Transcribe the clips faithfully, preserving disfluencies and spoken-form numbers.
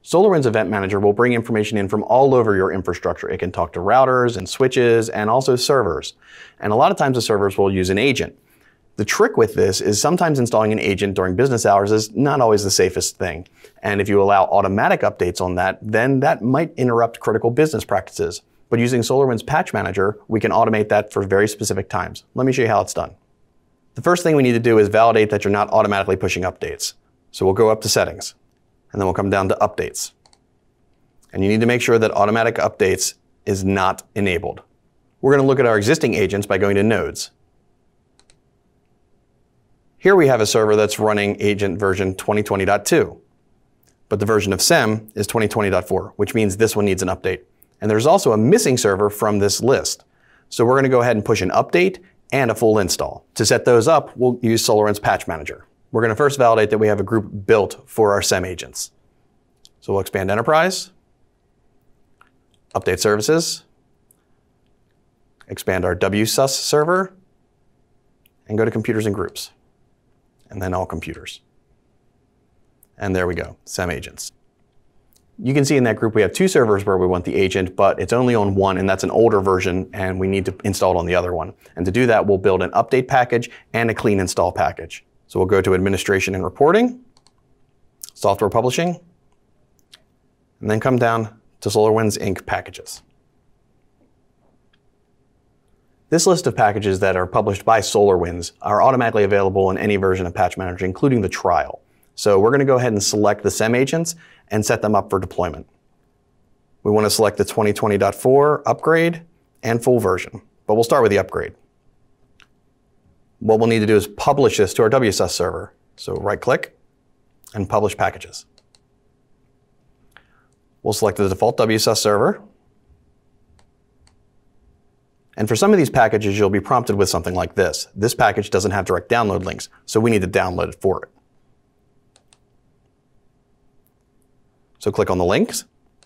SolarWinds Event Manager will bring information in from all over your infrastructure. It can talk to routers and switches and also servers. And a lot of times the servers will use an agent. The trick with this is sometimes installing an agent during business hours is not always the safest thing. And if you allow automatic updates on that, then that might interrupt critical business practices. But using SolarWinds Patch Manager, we can automate that for very specific times. Let me show you how it's done. The first thing we need to do is validate that you're not automatically pushing updates. So we'll go up to Settings, and then we'll come down to Updates. And you need to make sure that automatic updates is not enabled. We're going to look at our existing agents by going to Nodes. Here we have a server that's running agent version twenty twenty point two. But the version of S E M is twenty twenty point four, which means this one needs an update. And there's also a missing server from this list. So we're going to go ahead and push an update and a full install. To set those up, we'll use SolarWinds Patch Manager. We're going to first validate that we have a group built for our S E M agents. So we'll expand Enterprise, update services, expand our W S U S server, and go to Computers and Groups, and then All Computers. And there we go, S E M agents. You can see in that group we have two servers where we want the agent, but it's only on one, and that's an older version, and we need to install it on the other one. And to do that, we'll build an update package and a clean install package. So we'll go to Administration and Reporting, Software Publishing, and then come down to SolarWinds Incorporated packages. This list of packages that are published by SolarWinds are automatically available in any version of Patch Manager, including the trial. So we're going to go ahead and select the S E M agents and set them up for deployment. We want to select the twenty twenty point four upgrade and full version, but we'll start with the upgrade. What we'll need to do is publish this to our W S U S server. So right-click and Publish Packages. We'll select the default W S U S server. And for some of these packages, you'll be prompted with something like this. This package doesn't have direct download links, so we need to download it for it. So click on the links.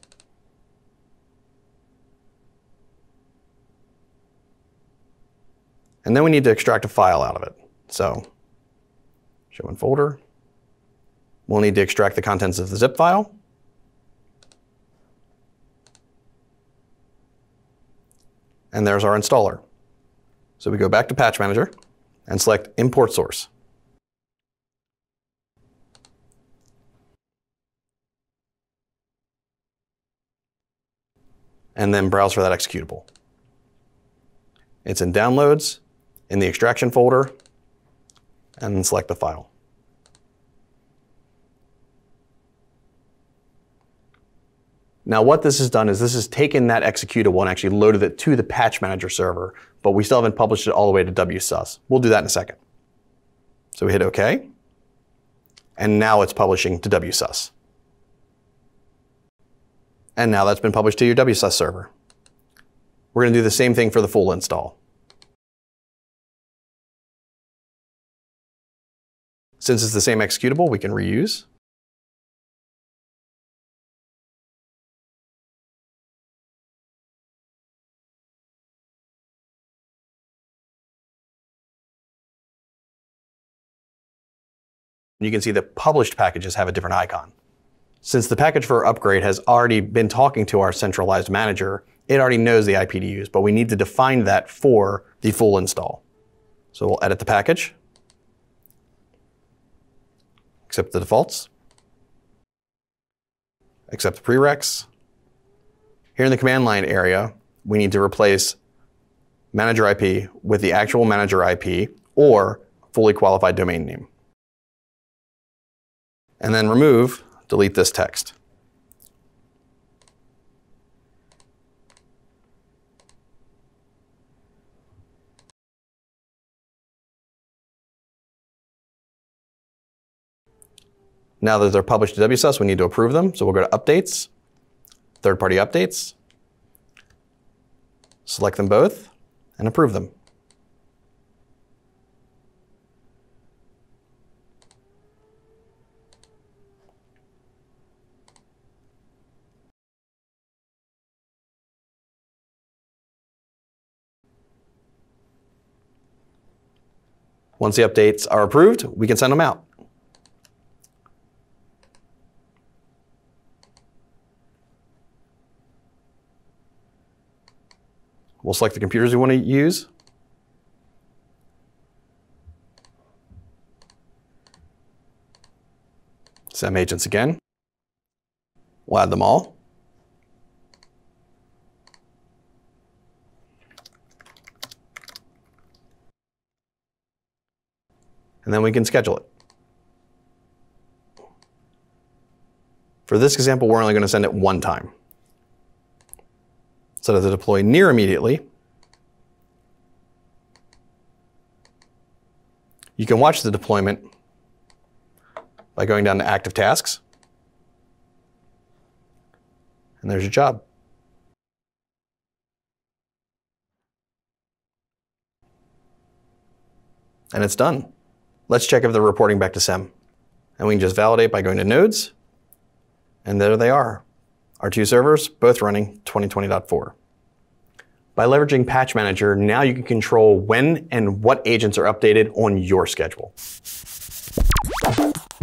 And then we need to extract a file out of it. So show in folder. We'll need to extract the contents of the zip file. And there's our installer. So we go back to Patch Manager and select Import Source. And then browse for that executable. It's in Downloads, in the Extraction folder, and then select the file. Now what this has done is this has taken that executable and actually loaded it to the Patch Manager server, but we still haven't published it all the way to W S U S. We'll do that in a second. So we hit OK, and now it's publishing to W S U S. And now that's been published to your W S U S server. We're going to do the same thing for the full install. Since it's the same executable, we can reuse. You can see that published packages have a different icon. Since the package for upgrade has already been talking to our centralized manager, it already knows the I P to use, but we need to define that for the full install. So we'll edit the package, accept the defaults, accept the prereqs. Here in the command line area, we need to replace manager I P with the actual manager I P or fully qualified domain name. And then remove, delete this text. Now that they're published to W S U S, we need to approve them. So we'll go to Updates, Third-Party Updates, select them both, and approve them. Once the updates are approved, we can send them out. We'll select the computers we want to use. S E M agents again. We'll add them all. And then we can schedule it. For this example, we're only going to send it one time. Set it to deploy near immediately. You can watch the deployment by going down to active tasks. And there's your job. And it's done. Let's check if they're reporting back to S E M. And we can just validate by going to nodes. And there they are. Our two servers, both running twenty twenty point four. By leveraging Patch Manager, now you can control when and what agents are updated on your schedule.